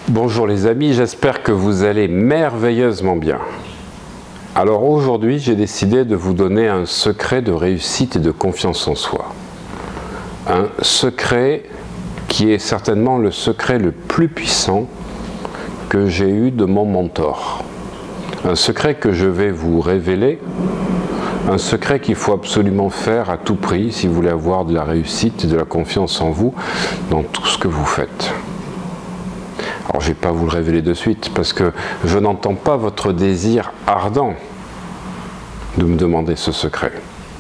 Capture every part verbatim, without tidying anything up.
Bonjour les amis, j'espère que vous allez merveilleusement bien. Alors aujourd'hui, j'ai décidé de vous donner un secret de réussite et de confiance en soi. Un secret qui est certainement le secret le plus puissant que j'ai eu de mon mentor. Un secret que je vais vous révéler, un secret qu'il faut absolument faire à tout prix si vous voulez avoir de la réussite et de la confiance en vous dans tout ce que vous faites. Alors je ne vais pas vous le révéler de suite parce que je n'entends pas votre désir ardent de me demander ce secret.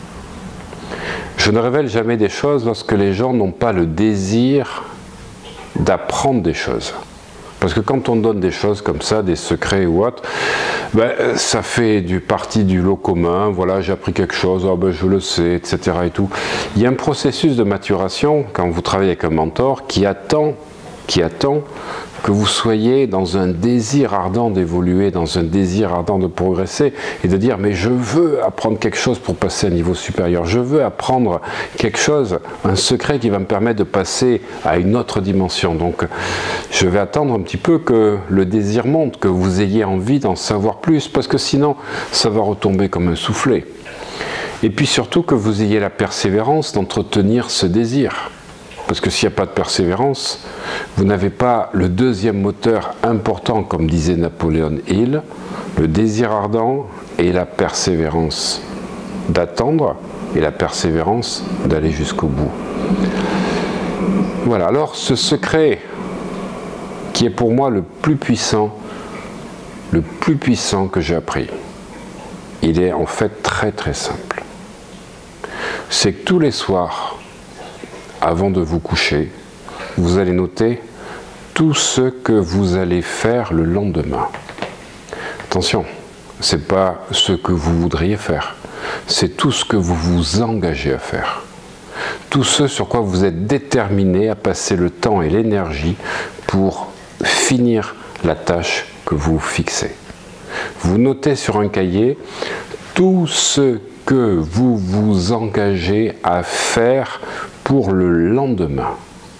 Je ne révèle jamais des choses lorsque les gens n'ont pas le désir d'apprendre des choses. Parce que quand on donne des choses comme ça, des secrets ou autre, ben, ça fait du parti du lot commun, voilà, j'ai appris quelque chose, oh, ben, je le sais, et cetera. Et tout. Il y a un processus de maturation, quand vous travaillez avec un mentor, qui attend, qui attend que vous soyez dans un désir ardent d'évoluer, dans un désir ardent de progresser et de dire mais je veux apprendre quelque chose pour passer à un niveau supérieur, je veux apprendre quelque chose, un secret qui va me permettre de passer à une autre dimension. Donc je vais attendre un petit peu que le désir monte, que vous ayez envie d'en savoir plus, parce que sinon ça va retomber comme un soufflet. Et puis surtout que vous ayez la persévérance d'entretenir ce désir. Parce que s'il n'y a pas de persévérance, vous n'avez pas le deuxième moteur important, comme disait Napoléon Hill, le désir ardent et la persévérance d'attendre et la persévérance d'aller jusqu'au bout. Voilà, alors ce secret qui est pour moi le plus puissant, le plus puissant que j'ai appris, il est en fait très très simple. C'est que tous les soirs, avant de vous coucher, vous allez noter tout ce que vous allez faire le lendemain. Attention, ce n'est pas ce que vous voudriez faire, c'est tout ce que vous vous engagez à faire. Tout ce sur quoi vous êtes déterminé à passer le temps et l'énergie pour finir la tâche que vous fixez. Vous notez sur un cahier tout ce que vous vous engagez à faire pour le lendemain.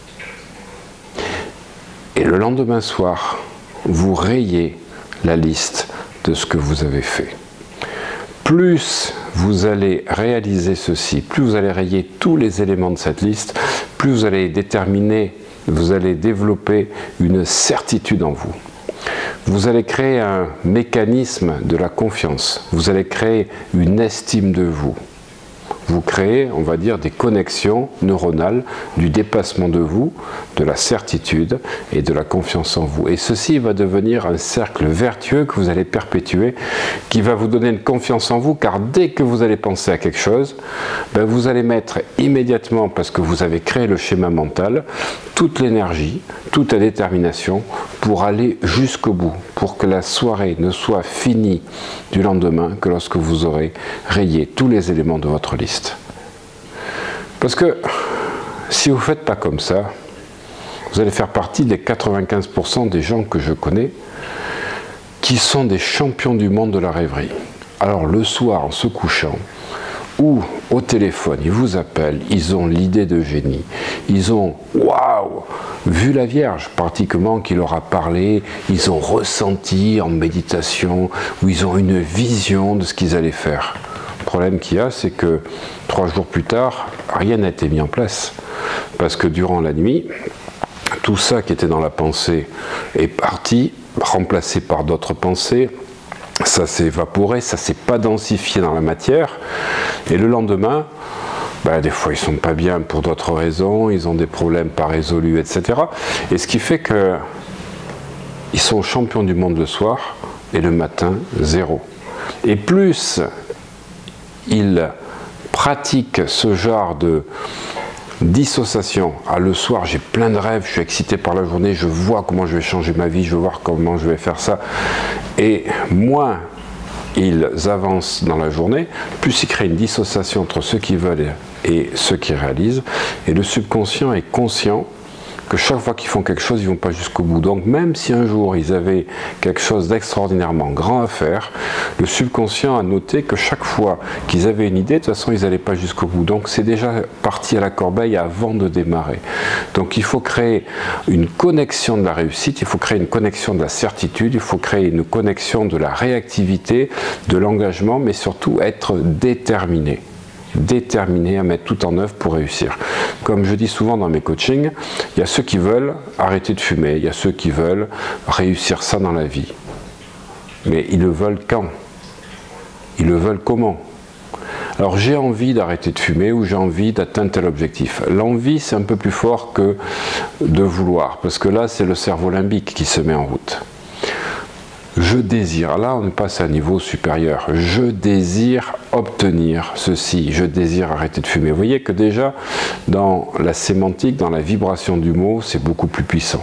Et le lendemain soir, vous rayez la liste de ce que vous avez fait. Plus vous allez réaliser ceci, plus vous allez rayer tous les éléments de cette liste, plus vous allez déterminer, vous allez développer une certitude en vous. Vous allez créer un mécanisme de la confiance, vous allez créer une estime de vous. Vous créez, on va dire, des connexions neuronales du dépassement de vous, de la certitude et de la confiance en vous. Et ceci va devenir un cercle vertueux que vous allez perpétuer, qui va vous donner une confiance en vous, car dès que vous allez penser à quelque chose, ben vous allez mettre immédiatement, parce que vous avez créé le schéma mental, toute l'énergie, toute la détermination pour aller jusqu'au bout, pour que la soirée ne soit finie du lendemain que lorsque vous aurez rayé tous les éléments de votre liste. Parce que si vous ne faites pas comme ça, vous allez faire partie des quatre-vingt-quinze pour cent des gens que je connais qui sont des champions du monde de la rêverie. Alors le soir, en se couchant, ou au téléphone, ils vous appellent, ils ont l'idée de génie, ils ont, waouh, vu la Vierge pratiquement qui leur a parlé, ils ont ressenti en méditation, ou ils ont une vision de ce qu'ils allaient faire. Le problème qu'il y a, c'est que trois jours plus tard, rien n'a été mis en place. Parce que durant la nuit, tout ça qui était dans la pensée est parti, remplacé par d'autres pensées, ça s'est évaporé, ça ne s'est pas densifié dans la matière, et le lendemain, ben, des fois ils ne sont pas bien pour d'autres raisons, ils ont des problèmes pas résolus, et cetera. Et ce qui fait que ils sont champions du monde le soir, et le matin, zéro. Et plus ils pratiquent ce genre de dissociation, ah, le soir j'ai plein de rêves, je suis excité par la journée, je vois comment je vais changer ma vie, je veux voir comment je vais faire ça, et moins ils avancent dans la journée, plus ils créent une dissociation entre ceux qui veulent et ceux qui réalisent, et le subconscient est conscient que chaque fois qu'ils font quelque chose, ils ne vont pas jusqu'au bout. Donc même si un jour ils avaient quelque chose d'extraordinairement grand à faire, le subconscient a noté que chaque fois qu'ils avaient une idée, de toute façon ils n'allaient pas jusqu'au bout. Donc c'est déjà parti à la corbeille avant de démarrer. Donc il faut créer une connexion de la réussite, il faut créer une connexion de la certitude, il faut créer une connexion de la réactivité, de l'engagement, mais surtout être déterminé. Déterminé à mettre tout en œuvre pour réussir. Comme je dis souvent dans mes coachings, il y a ceux qui veulent arrêter de fumer, il y a ceux qui veulent réussir ça dans la vie. Mais ils le veulent quand? Ils le veulent comment? Alors j'ai envie d'arrêter de fumer ou j'ai envie d'atteindre tel objectif. L'envie c'est un peu plus fort que de vouloir, parce que là c'est le cerveau limbique qui se met en route. Je désire, là on passe à un niveau supérieur, je désire obtenir ceci, je désire arrêter de fumer. Vous voyez que déjà dans la sémantique, dans la vibration du mot, c'est beaucoup plus puissant.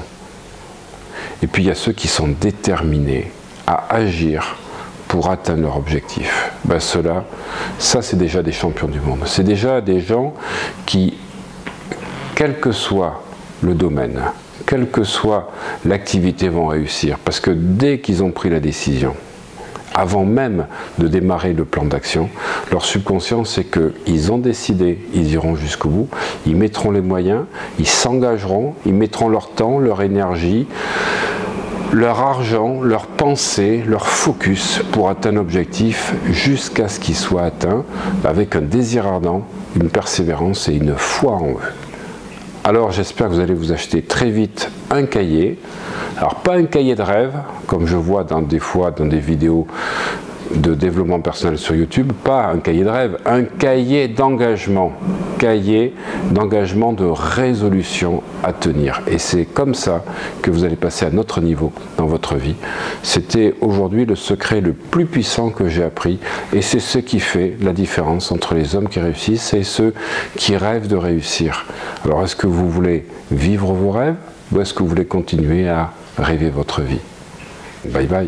Et puis il y a ceux qui sont déterminés à agir pour atteindre leur objectif. Ben ceux-là, ça c'est déjà des champions du monde. C'est déjà des gens qui, quel que soit le domaine, quelle que soit l'activité, vont réussir. Parce que dès qu'ils ont pris la décision, avant même de démarrer le plan d'action, leur subconscient c'est qu'ils ont décidé, ils iront jusqu'au bout, ils mettront les moyens, ils s'engageront, ils mettront leur temps, leur énergie, leur argent, leur pensée, leur focus pour atteindre l'objectif jusqu'à ce qu'il soit atteint avec un désir ardent, une persévérance et une foi en eux. Alors j'espère que vous allez vous acheter très vite un cahier. Alors pas un cahier de rêve, comme je vois dans des fois dans des vidéos de développement personnel sur YouTube, pas un cahier de rêve, un cahier d'engagement, cahier d'engagement de résolution à tenir. Et c'est comme ça que vous allez passer à un autre niveau dans votre vie. C'était aujourd'hui le secret le plus puissant que j'ai appris et c'est ce qui fait la différence entre les hommes qui réussissent et ceux qui rêvent de réussir. Alors est-ce que vous voulez vivre vos rêves ou est-ce que vous voulez continuer à rêver votre vie? Bye bye.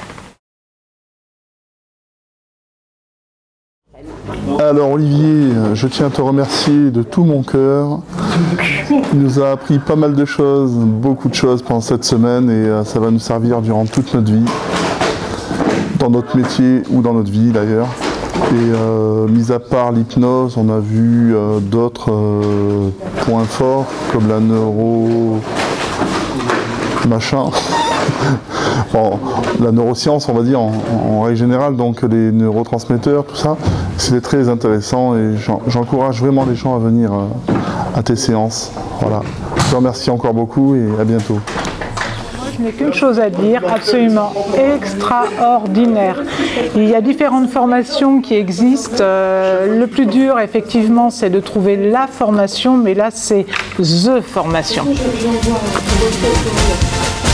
Alors Olivier, je tiens à te remercier de tout mon cœur. Tu nous as appris pas mal de choses, beaucoup de choses pendant cette semaine et ça va nous servir durant toute notre vie, dans notre métier ou dans notre vie d'ailleurs. Et euh, mis à part l'hypnose, on a vu euh, d'autres euh, points forts comme la neuro... machin. Bon, la neuroscience, on va dire, en, en règle générale, donc les neurotransmetteurs, tout ça, c'était très intéressant et j'encourage vraiment les gens à venir euh, à tes séances. Voilà. Je te remercie encore beaucoup et à bientôt. Je n'ai qu'une chose à dire, absolument extraordinaire. Il y a différentes formations qui existent. Euh, le plus dur, effectivement, c'est de trouver la formation, mais là, c'est THE formation.